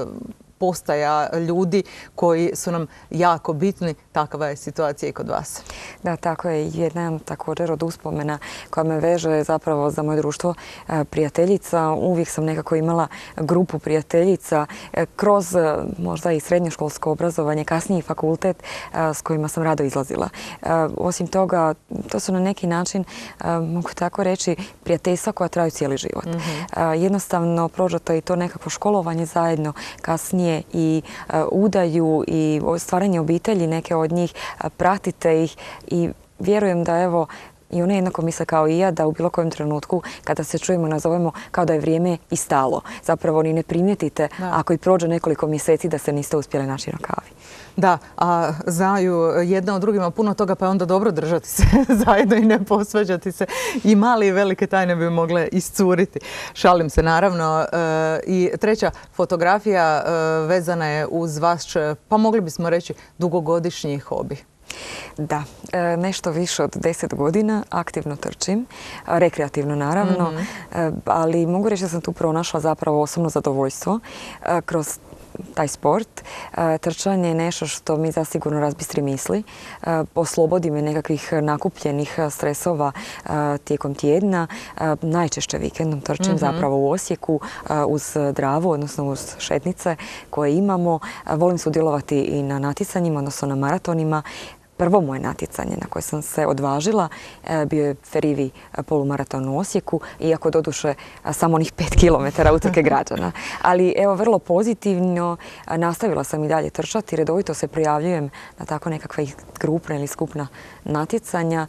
postaja ljudi koji su nam jako bitni. Takva je situacija i kod vas. Da, tako je. Jedna također od uspomena koja me veže zapravo za moje društvo prijateljica. Uvijek sam nekako imala grupu prijateljica kroz možda i srednjoškolsko obrazovanje, kasnije i fakultet s kojima sam rado izlazila. Osim toga, to su na neki način, mogu tako reći, prijateljstva koja traju cijeli život. Mm-hmm. Jednostavno prođete i to nekako školovanje zajedno, kasnije i udaju i stvaranje obitelji, neke od njih pratite ih i vjerujem da evo i one jednako misle kao i ja da u bilo kojem trenutku kada se čujemo nazovemo kao da je vrijeme i stalo. Zapravo ni ne primijetite da. Ako i prođe nekoliko mjeseci da se niste uspjeli naći na kavi. Da, a znaju jedna od drugima puno toga pa je onda dobro držati se zajedno i ne posvađati se. I male i velike tajne bi mogle iscuriti. Šalim se naravno. I treća fotografija vezana je uz vaš, pa mogli bismo reći, dugogodišnji hobi. Da, nešto više od deset godina aktivno trčim, rekreativno naravno, mm-hmm. ali mogu reći da sam tu pronašla zapravo osobno zadovoljstvo kroz taj sport. Trčanje je nešto što mi zasigurno razbistri misli, oslobodi me nekakvih nakupljenih stresova tijekom tjedna. Najčešće vikendom trčim mm-hmm. zapravo u Osijeku uz Dravu, odnosno uz šetnice koje imamo. Volim sudjelovati i na natjecanjima, odnosno na maratonima. Prvo moje natjecanje na koje sam se odvažila bio je Ferivi polumaraton u Osijeku, iako doduše samo onih pet kilometara utrke građana. Ali evo, vrlo pozitivno, nastavila sam i dalje trčati, redovito se prijavljujem na tako nekakva grupna ili skupna natjecanja.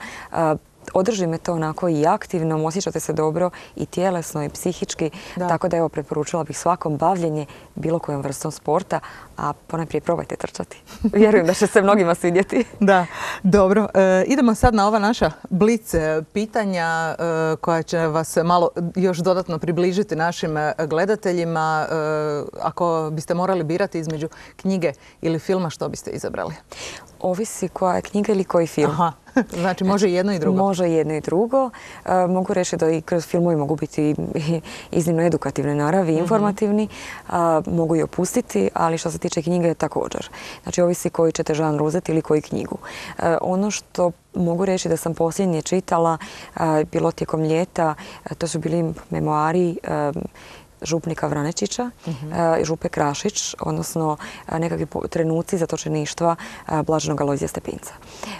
Održi me to onako i aktivno, osjećate se dobro i tjelesno i psihički, da. Tako da evo preporučila bih svakom bavljenje bilo kojom vrstom sporta, a ponajprije probajte trčati. Vjerujem da će se mnogima svidjeti. Da, dobro. E, idemo sad na ova naša blic pitanja e, koja će vas malo još dodatno približiti našim gledateljima. E, ako biste morali birati između knjige ili filma, što biste izabrali? Ovisi koja je knjiga ili koji film. Aha. Znači može i jedno i drugo? Može i jedno i drugo. E, mogu reći da i kroz filmovi mogu biti iznimno edukativne naravi, mm-hmm. informativni. A, mogu i opustiti, ali što se tiče knjige također. Znači ovisi koji ćete žanr uzeti ili koji knjigu. E, ono što mogu reći da sam posljednje čitala, a, bilo tijekom ljeta, a, to su bili memoari a, župnika Vranečića, mm-hmm. župe Krašić, odnosno nekakvi trenuci zatočeništva blaženog Alojzija Stepinca.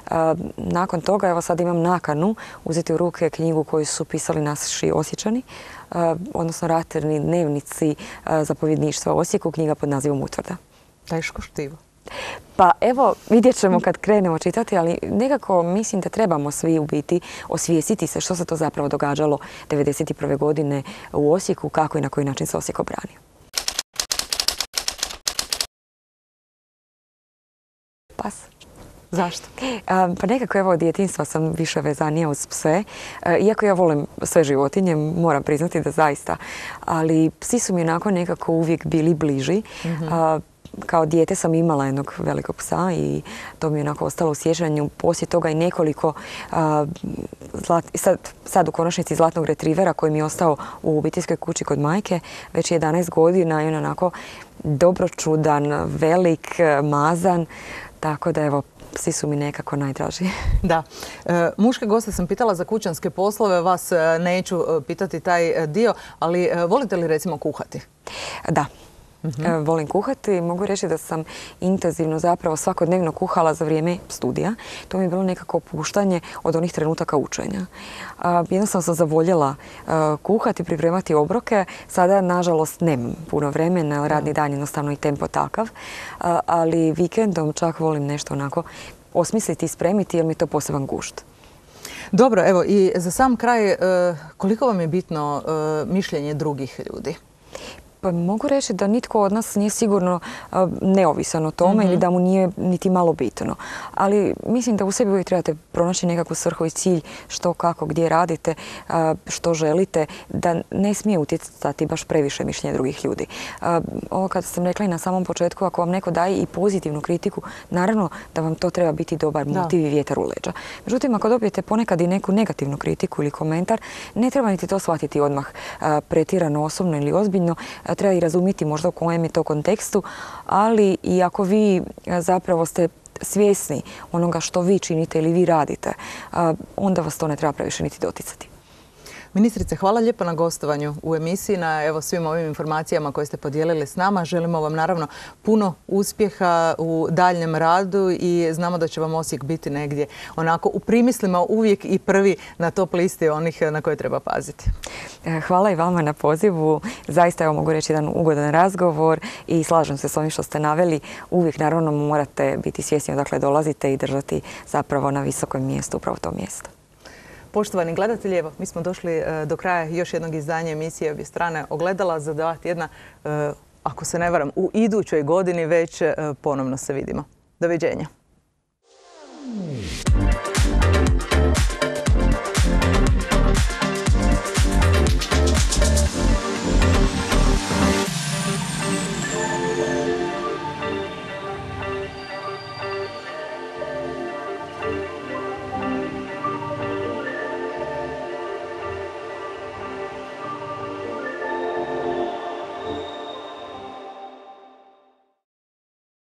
Nakon toga, evo sad imam nakanu uzeti u ruke knjigu koju su pisali naši Osječani, odnosno raterni dnevnici zapovjedništva u Osijeku, knjiga pod nazivom Utvrda. Teško štivo. Pa evo, vidjet ćemo kad krenemo čitati, ali nekako mislim da trebamo svi u biti osvijestiti se što se to zapravo događalo devedeset prve godine u Osijeku, kako i na koji način se Osijek obranio. Pas. Zašto? Pa nekako evo od djetinjstva sam više vezanija uz pse. Iako ja volim sve životinje, moram priznati da zaista. Ali psi su mi onako nekako uvijek bili bliži. Kao dijete sam imala jednog velikog psa i to mi je onako ostalo u sjećanju. Poslije toga i nekoliko, sad, sad u konačnici zlatnog retrivera koji mi je ostao u obiteljskoj kući kod majke već jedanaest godina i on onako dobročudan, velik, mazan. Tako da evo, psi su mi nekako najdraži. Da. E, muške goste sam pitala za kućanske poslove, vas neću pitati taj dio, ali volite li recimo kuhati? Da. Uh-huh. Volim kuhati. Mogu reći da sam intenzivno zapravo svakodnevno kuhala za vrijeme studija. To mi je bilo nekako opuštanje od onih trenutaka učenja. Uh, jednostavno sam zavoljela uh, kuhati, pripremati obroke. Sada, nažalost, nemam puno vremena, radni dan jednostavno i tempo takav. Uh, ali vikendom čak volim nešto onako osmisliti i spremiti jer mi je to poseban gušt. Dobro, evo i za sam kraj, uh, koliko vam je bitno uh, mišljenje drugih ljudi? Pa mogu reći da nitko od nas nije sigurno uh, neovisan o tome mm-hmm. ili da mu nije niti malo bitno. Ali mislim da u sebi uvijek trebate pronaći nekakvu svrhu i cilj što, kako, gdje radite, uh, što želite, da ne smije utjecati baš previše mišljenja drugih ljudi. Uh, ovo kad sam rekla i na samom početku, ako vam neko daje i pozitivnu kritiku, naravno da vam to treba biti dobar motiv i vjetar u leđa. Međutim, ako dobijete ponekad i neku negativnu kritiku ili komentar, ne treba niti to shvatiti odmah uh, pretjerano osobno ili ozbiljno. Treba i razumjeti možda u kojem je to kontekstu, ali i ako vi zapravo ste svjesni onoga što vi činite ili vi radite, onda vas to ne treba previše niti doticati. Ministrice, hvala lijepo na gostovanju u emisiji, na evo svim ovim informacijama koje ste podijelili s nama. Želimo vam naravno puno uspjeha u daljnjem radu i znamo da će vam Osijek biti negdje onako u primislima uvijek i prvi na top listi onih na koje treba paziti. Hvala i vama na pozivu. Zaista evo mogu reći jedan ugodan razgovor i slažem se s ovim što ste naveli. Uvijek naravno morate biti svjesni odakle dolazite i držati zapravo na visokom mjestu upravo to mjesto. Poštovani gledatelji, evo, mi smo došli do kraja još jednog izdanja emisije Obje strane ogledala. Za dva tjedna, ako se ne varam, u idućoj godini već ponovno se vidimo. Doviđenja.